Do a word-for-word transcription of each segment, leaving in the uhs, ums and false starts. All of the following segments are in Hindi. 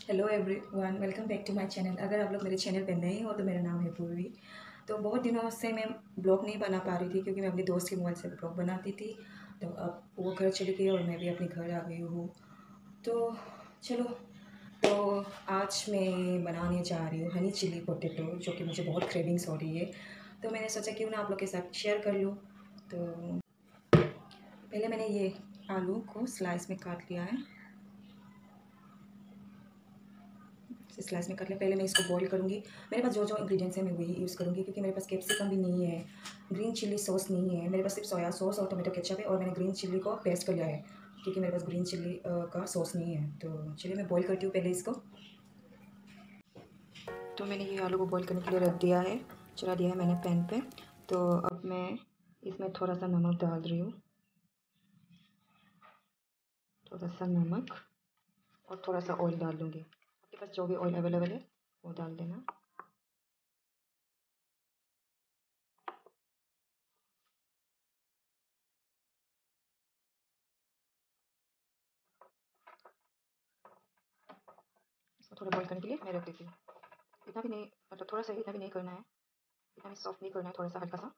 Hello everyone, welcome back to my channel. अगर आप लोग मेरे चैनल पे नए हो तो मेरा नाम है पूर्वी। तो बहुत दिनों से मैं ब्लॉग नहीं बना पा रही थी क्योंकि मैं अपने दोस्त के मोबाइल से ब्लॉग बनाती थी। तो अब वो घर चली गई और मैं भी अपने घर आ गई हूँ। तो चलो, तो आज मैं बनाने जा रही हूँ हनी चिली पोटैटो, जो कि मुझे बहुत क्रेविंग्स हो रही है। तो मैंने सोचा क्यों ना आप लोग के साथ शेयर कर लूँ। तो पहले मैंने ये आलू को स्लाइस में काट लिया है। स्लाइस में काट लिया। पहले मैं इसको बॉईल करूँगी। मेरे पास जो जो इंग्रेडिएंट्स हैं मैं वही यूज़ करूँगी क्योंकि मेरे पास कैप्सिकम भी नहीं है, ग्रीन चिली सॉस नहीं है। मेरे पास सिर्फ सोया सॉस और टोमेटो केचप है और मैंने ग्रीन चिली को पेस्ट कर लिया है क्योंकि मेरे पास ग्रीन चिली का सॉस नहीं है। तो चलिए मैं बॉईल करती हूँ पहले इसको। तो मैंने ये आलू को बॉईल करने के लिए रख दिया है, चला दिया है मैंने पैन पे। तो अब मैं इसमें थोड़ा सा नमक डाल रही हूँ, थोड़ा सा नमक और थोड़ा सा ऑयल डाल लूँगी। आपके पास जो भी ऑयल अवेलेबल है वो डाल देना। इसको थोड़ा बॉईल करने के लिए मैं रख देती हूँ। इतना भी नहीं, मतलब थोड़ा सा ही, इतना भी नहीं करना है, इतना भी सॉफ्ट नहीं करना है, थोड़ा सा हल्का सा।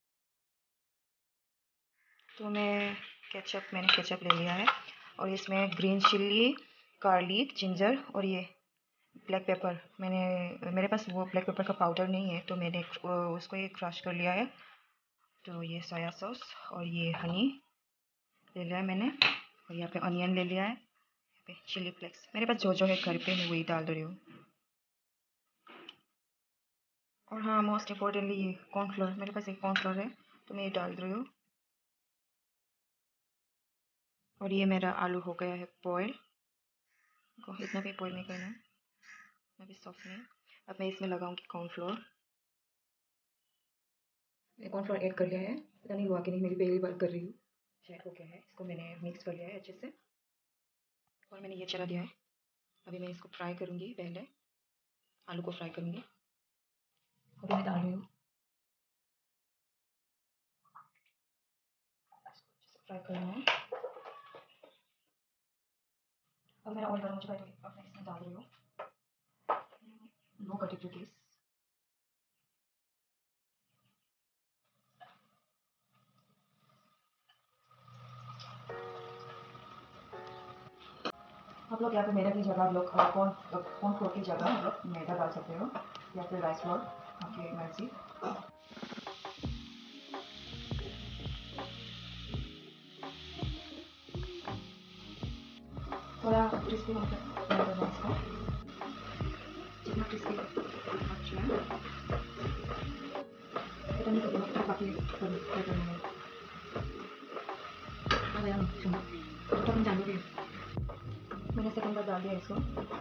तो मैं केचप मैंने केचप ले लिया है और इसमें ग्रीन चिल्ली, गार्लिक, जिंजर और ये ब्लैक पेपर, मैंने मेरे पास वो ब्लैक पेपर का पाउडर नहीं है तो मैंने उसको ये क्रश कर लिया है। तो ये सोया सॉस और ये हनी ले लिया है मैंने, और यहाँ पे अनियन ले लिया है, यहाँ पे चिली फ्लेक्स। मेरे पास जो जो है घर पे मैं वही डाल रही हूँ। और हाँ, मोस्ट इम्पोर्टेंटली ये कॉर्नफ्लोर, मेरे पास एक कॉर्नफ्लोर है तो मैं ये डाल रही हूँ। और ये मेरा आलू हो गया है बॉयल। इतना भी बॉयल नहीं करना है, इतना भी सॉफ्ट नहीं। अब मैं इसमें लगाऊंगी कॉर्नफ्लोर। मैंने कॉर्नफ्लोर ऐड कर लिया है, पता नहीं हुआ कि नहीं, मेरी पहली बार कर रही हूँ। शायद हो गया है। इसको मैंने मिक्स कर लिया है अच्छे से और मैंने ये चला दिया है। अभी मैं इसको फ्राई करूँगी, पहले आलू को फ्राई करूँगी। अभी मैं डाल रही हूँ, फ्राई करना है। अब मेरा ऑयल गर्म हो चुका है तो अब मैं इसमें डाल रही हूँ दो कटे हुए पीस। आप लोग यहाँ पे मैदा की जगह आप लोग कॉर्न कॉर्न फ्लोर की जगह आप लोग मैदा डाल सकते हो या फिर राइस फ्लोर, आपकी मर्जी। थोड़ा क्रिस्पी होकर करना इसको, जितना क्रिस्पी उतना अच्छा है। पता नहीं कितना काफ़ी करना है। अब यार सुनो, तो हम डालोगे, मैंने सेकंड बार डाल दिया इसको।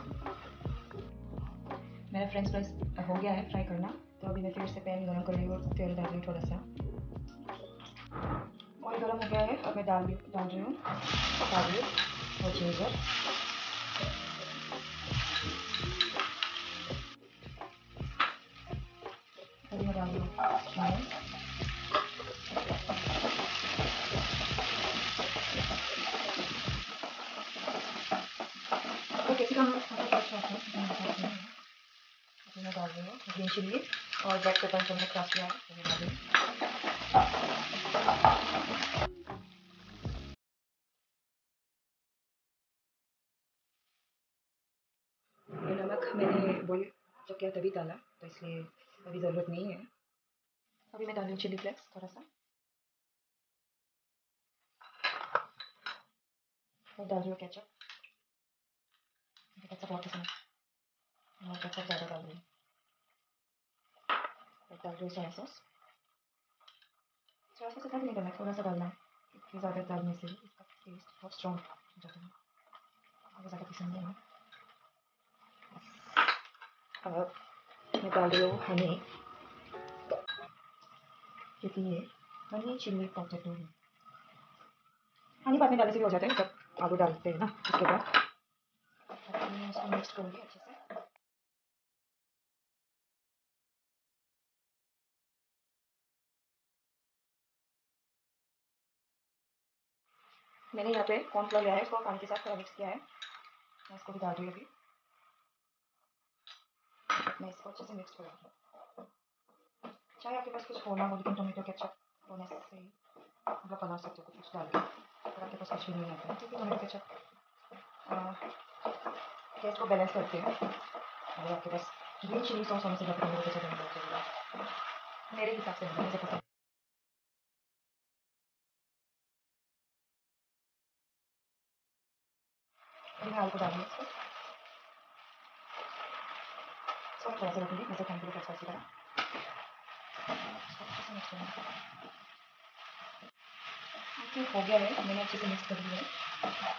मेरा फ्रेंच फ्राइज हो गया है फ्राई करना। तो अभी मैं फिर से पैन गरम कर रही हूँ और तेल डाल रही हूँ थोड़ा सा। ऑयल गरम हो गया है, अब मैं डाल डाल रही हूँ गार्लिक और जिंजर। अभी मैं डाल रही हूँ अनियन। तो कैप्सिकम अच्छा अच्छा है। अभी मैं डाल रही हूँ ग्रीन चिल्ली और ब्लैक पेपर जो मैंने क्रश किया है वो भी डाल रही हूँ। ये नमक मैंने बॉईल जब किया तभी डाला, तो इसलिए अभी ज़रूरत नहीं है। अभी मैं डाल रही हूँ चिली फ्लेक्स थोड़ा सा, और डाल रही हूँ केचप। केचप बहुत पसंद है, और केचप ज़्यादा डाल रही हूँ। और डाल रही हूँ सोया सॉस। सोया सॉस इतना भी नहीं डालना है, थोड़ा सा डालना है क्योंकि ज़्यादा डालने से इसका टेस्ट बहुत स्ट्रॉन्ग हो जाता है, मुझे ज़्यादा पसंद नहीं है। अब मैं डाल रही हूँ हनी, क्योंकि ये हनी चिली पोटैटो है। हनी बाद में डालने से भी हो जाता है जब आलू डालते हैं ना, उसके बाद। अब मैं इसको मिक्स करूँगी अच्छे से। मैंने यहाँ पे कॉर्नफ्लोर लिया है, इसको पानी के साथ थोड़ा मिक्स किया है, मैं इसको भी डाल रही हूँ अभी। मैं इसको अच्छे से मिक्स कर दूँगी। चाहे आपके पास कुछ हो ना हो, लेकिन टोमेटो केचप होने से ही आप लोग बना सकते हो कुछ डाल के। अगर आपके पास कुछ भी नहीं आता है, ठीक है, टोमेटो केचप टेस्ट को बैलेंस करते हैं। अगर आपके पास ग्रीन चिली सॉस होने से ज़्यादा टोमेटो केचप होना बहुत ज़रूरी है, मेरे हिसाब से मुझे पसंद। अभी मैं आलू को डालूँगी इसको, इसको मैं थोड़ा सा रखूँगी जैसे खाने के लिए अच्छा सी तरह। इसको अच्छे से मिक्स करूँगी। ठीक हो गया है, मैंने अच्छे से मिक्स कर दिया है।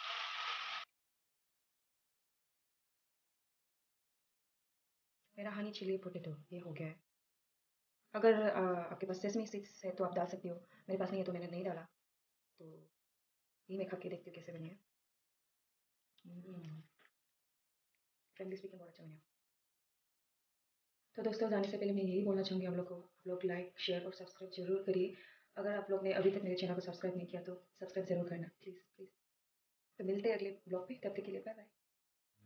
मेरा हनी चिली पोटैटो ये हो गया है। अगर अ, आपके पास सेसमी सीड्स है तो आप डाल सकते हो, मेरे पास नहीं है तो मैंने नहीं डाला। तो ये मैं खा के देखती हूँ कैसे बनी है। फ्रेंडली स्पीकिंग बहुत अच्छा बना। तो दोस्तों, जाने से पहले मैं यही बोलना चाहूँगी आप लोग को, आप लोग लाइक शेयर और सब्सक्राइब जरूर करिए। अगर आप लोग ने अभी तक मेरे चैनल को सब्सक्राइब नहीं किया तो सब्सक्राइब जरूर करना, प्लीज़ प्लीज़। तो मिलते हैं अगले ब्लॉग पे, तब तक के लिए बाय बाय।